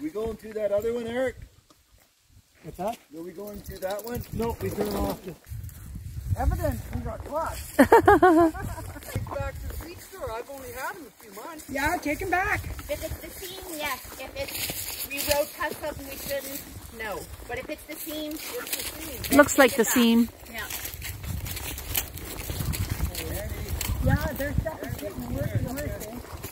We going through that other one, Eric? What's that? Are we going through that one? No, we turn off the... Evidence we got caught. Take back to the seed store. I've only had them a few months. Yeah, take him back. If it's the seam, yes. If it's we road cut something we shouldn't, no. But if it's the seam, it's the seam. Looks like the seam. Yeah. Yeah, there's stuff that's getting worse and worse, eh?